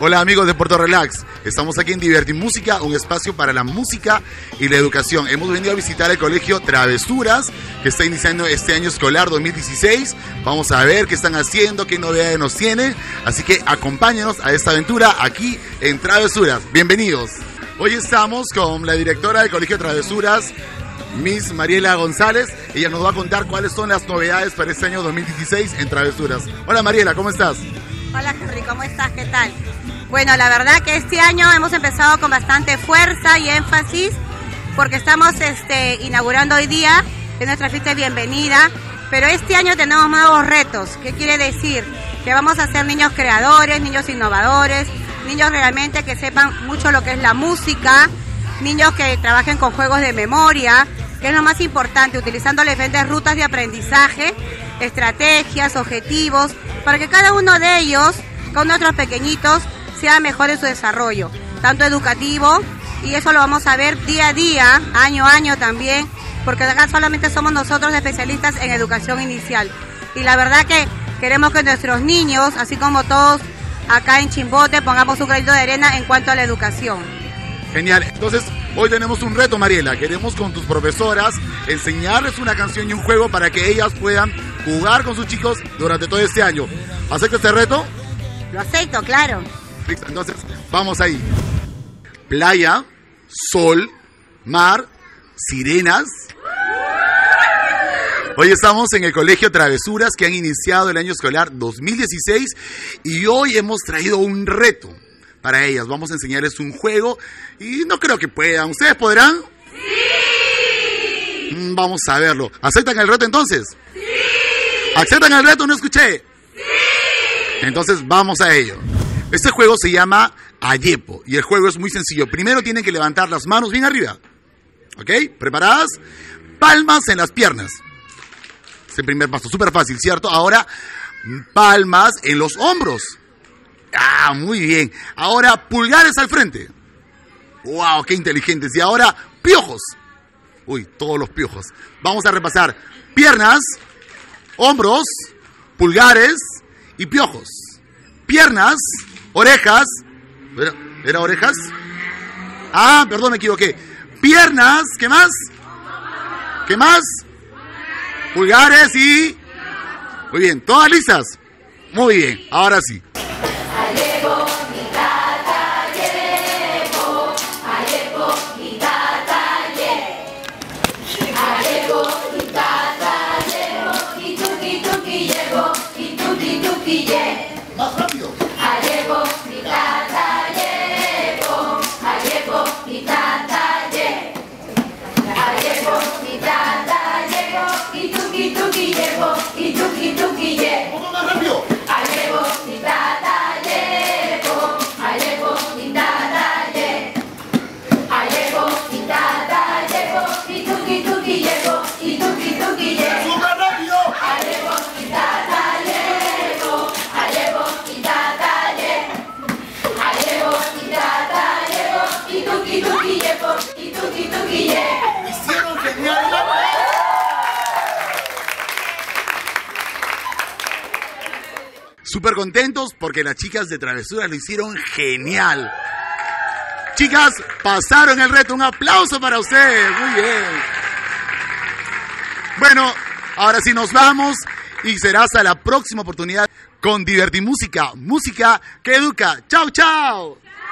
Hola amigos de Puerto Relax, estamos aquí en Divertimúsica, un espacio para la música y la educación. Hemos venido a visitar el colegio Travesuras, que está iniciando este año escolar 2016. Vamos a ver qué están haciendo, qué novedades nos tienen. Así que acompáñenos a esta aventura aquí en Travesuras. Bienvenidos. Hoy estamos con la directora del colegio Travesuras, Miss Mariela González. Ella nos va a contar cuáles son las novedades para este año 2016 en Travesuras. Hola Mariela, ¿cómo estás? Hola Henry, ¿cómo estás? ¿Qué tal? Bueno, la verdad que este año hemos empezado con bastante fuerza y énfasis porque estamos inaugurando hoy día, es nuestra fiesta de bienvenida, pero este año tenemos nuevos retos. ¿Qué quiere decir? Que vamos a ser niños creadores, niños innovadores, niños realmente que sepan mucho lo que es la música, niños que trabajen con juegos de memoria, que es lo más importante, utilizando diferentes rutas de aprendizaje, estrategias, objetivos, para que cada uno de ellos, con nuestros pequeñitos, sea mejor en su desarrollo, tanto educativo, y eso lo vamos a ver día a día, año a año también, porque acá solamente somos nosotros especialistas en educación inicial. Y la verdad que queremos que nuestros niños, así como todos acá en Chimbote, pongamos un granito de arena en cuanto a la educación. Genial, entonces hoy tenemos un reto, Mariela. Queremos con tus profesoras enseñarles una canción y un juego para que ellas puedan jugar con sus chicos durante todo este año. ¿Acepta este reto? Lo acepto, claro. Listo, entonces vamos ahí. Playa, sol, mar, sirenas. Hoy estamos en el colegio Travesuras, que han iniciado el año escolar 2016, y hoy hemos traído un reto para ellas. Vamos a enseñarles un juego y no creo que puedan. ¿Ustedes podrán? ¡Sí! Vamos a verlo. ¿Aceptan el reto entonces? ¡Sí! ¿Aceptan el reto? No escuché. ¡Sí! Entonces vamos a ello. Este juego se llama Ayepo y el juego es muy sencillo. Primero tienen que levantar las manos bien arriba. ¿Ok? ¿Preparadas? Palmas en las piernas. Es el primer paso. Súper fácil, ¿cierto? Ahora, palmas en los hombros. Ah, muy bien. Ahora, pulgares al frente. ¡Wow! ¡Qué inteligentes! Y ahora, piojos. Uy, todos los piojos. Vamos a repasar. Piernas, hombros, pulgares y piojos. Piernas, orejas. ¿Era orejas? Ah, perdón, me equivoqué. Piernas, ¿qué más? ¿Qué más? Pulgares y... Muy bien, ¿todas listas? Muy bien, ahora sí. Más rápido. Un poco más rápido. Hicieron genial. Súper contentos porque las chicas de Travesuras lo hicieron genial. Chicas, pasaron el reto. Un aplauso para ustedes. Muy bien. Bueno, ahora sí nos vamos y será hasta la próxima oportunidad con Divertimúsica, música que educa. ¡Chao, chao!